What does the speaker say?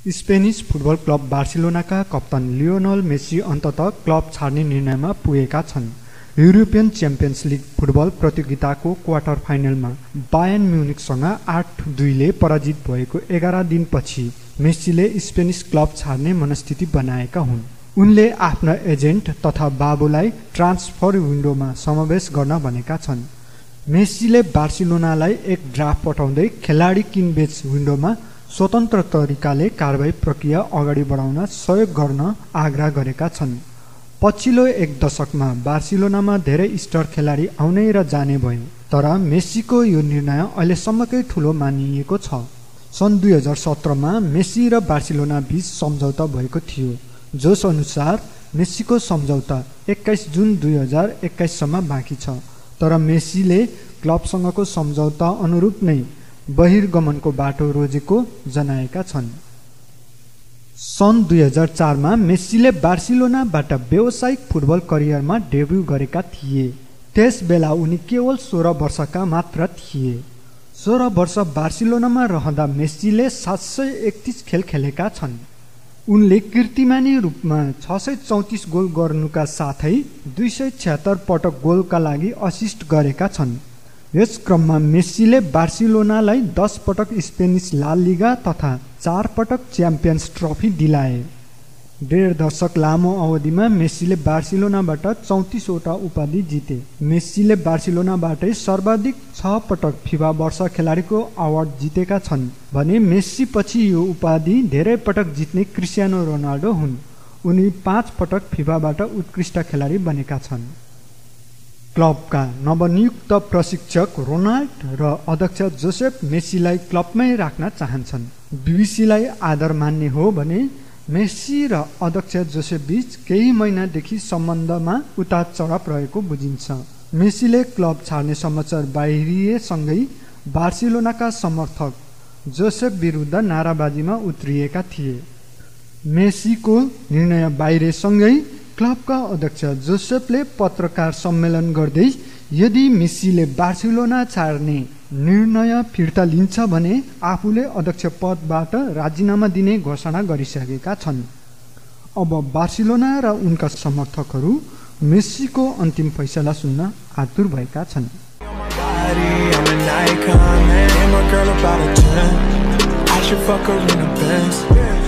Spanish football club बार्सिलोनाका कप्तान Lionel Messi अन्ततः club छाड्ने निर्णयमा पुगेका छन्। युरोपियन च्याम्पियन्स लिग फुटबल प्रतियोगिताको क्वार्टर फाइनलमा बायर्न म्युनिखसँग 8-2 पराजित भएको 11 दिनपछि मेसीले स्पेनिस क्लब छाड्ने मनस्थिति बनाएका हुन्। उनले आफ्ना एजेन्ट तथा बाबुलाई ट्रान्सफर विन्डोमा समावेश गर्न भनेका छन्। मेसीले बार्सिलोनालाई एक ड्राफ्ट पठाउँदै खेलाडी किनबेच विन्डोमा स्वतन्त्र तरिकाले कारबाही प्रक्रिया अगाडि बढाउन सहयोग गर्न आग्रह गरेका छन्। पछिल्लो एक दशकमा बार्सिलोनामा धेरै स्टार खेलाडी आउने र जाने भए, तर मेसीको यो निर्णय अहिलेसम्मकै ठूलो मानिएको छ। सन् 2017मा मेसी र बार्सिलोना बीच सम्झौता भएको थियो, जस अनुसार मेसीको सम्झौता 21 जुन 2021 सम्म बाँकी छ, तर मेसीले क्लबसँगको सम्झौता अनुरूप नै बहिर्गमनको बाटो रोजेको जनाएका छन्। सन् 2004मा मेसीले बार्सिलोनाबाट व्यावसायिक फुटबल करियरमा डेब्यू गरेका थिए। त्यस बेला उनी केवल 16 वर्षका मात्र थिए। 16 वर्ष बार्सिलोनामा रहँदा मेसीले 731 खेल खेलेका छन्। उनले कीर्तिमानी रूपमा 634 गोल गर्नुका साथै 276 पटक गोलका लागि असिस्ट गरेका छन्। यस क्रममा मेसीले बार्सिलोनालाई 10 पटक स्पेनिस ला लिगा तथा 4 पटक च्याम्पियन्स ट्रफी दिलाए। 1.5 दशक लामो अवधिमा मेसीले बार्सिलोनाबाट 34 वटा उपाधि जिते। मेसीले बार्सिलोनाबाटै सर्वाधिक 6 पटक फिफा वर्ष खेलाडीको अवार्ड जितेका छन् भने मेसी पछि यो उपाधि धेरै पटक जित्ने क्रिस्टियानो रोनाल्डो हुन्। उनी 5 पटक फिफाबाट उत्कृष्ट खेलाडी बनेका छन्। क्लबका नवनियुक्त प्रशिक्षक रोनाल्ड र अध्यक्ष जोसेफ मेसीलाई क्लबमै राख्न चाहन्छन्। बीबीसीलाई आधार मान्ने हो भने मेसी र अध्यक्ष जोसेफ बीच केही महिनादेखि सम्बन्धमा उतार चढाव रहेको बुझिन्छ। मेसीले क्लब छाड्ने समाचार बाहिरिएसँगै बार्सिलोनाका समर्थक जोसेफ विरुद्ध नाराबाजीमा उत्रिएका थिए। मेसीको निर्णय बाहिरेसँगै क्लबका अध्यक्ष जोसेफले पत्रकार सम्मेलन गर्दै यदि मेसीले बार्सिलोना छाड्ने निर्णय फिर्ता लिन्छ भने आफूले अध्यक्ष पदबाट राजीनामा दिने घोषणा गरिसकेका छन्। अब बार्सिलोना र उनका समर्थकहरू मेसीको अन्तिम फैसला सुन्न आतुर भएका छन्।